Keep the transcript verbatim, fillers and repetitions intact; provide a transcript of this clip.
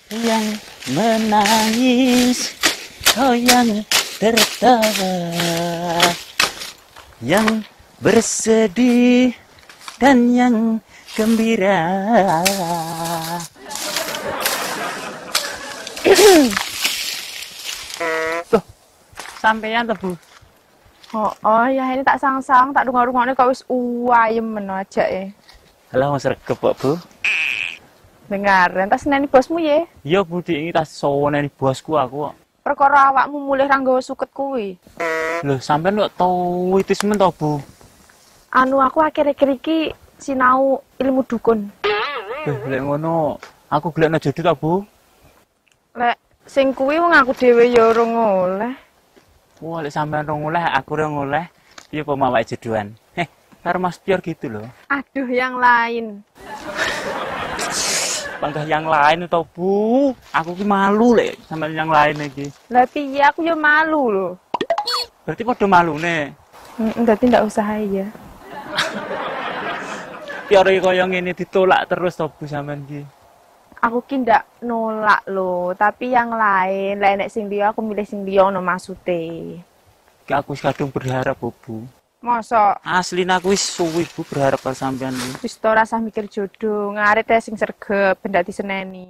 yang menangis, kau yang tertawa, yang bersedih dan yang gembira. Tuh, sampeyan tuh, Bu. Oh, oh ya ini tak sang-sang, tak dengar-dengarnya kau wis uayem meno aja ya. Halo, Mas Regep, kok, Bu? Dengar, entas neni bosmu ya. Iya, Bu, di ini tas sowone bosku aku kok. Perkara awakmu mulih ra nggawa suket kuwi. Loh, sampean kok tau itu semen toh, Bu? Anu aku akhir-akhir iki sinau ilmu dukun. Eh, lek ngono, aku gelekno jodoh toh, Bu? Lek sing kuwi wong aku dhewe ya ora oleh. Wah, lek sampean rong oleh, aku rong oleh, piye kok mau jodohan? Heh, karo Mas Pior gitu loh. Aduh, yang lain. Panggah yang lain toh, Bu. Aku ki malu lek sampean yang lain iki. Lah piye aku ya malu lho. Berarti padha malune. Heeh, dadi ndak usah ya. Pior iki koyo ngene ditolak terus toh, Bu, sampean ki. Aku ki ndak nolak lho, tapi yang lain, lah nek sing liya aku milih sing liya ono maksude. Ki aku wis kadung berharap, Bu. Mosok Aslina aku wis suwi, Bu, berharap karo sampean iki. wis to rasah mikir jodoh, ngarit ae sing sregep ben dadi seneni.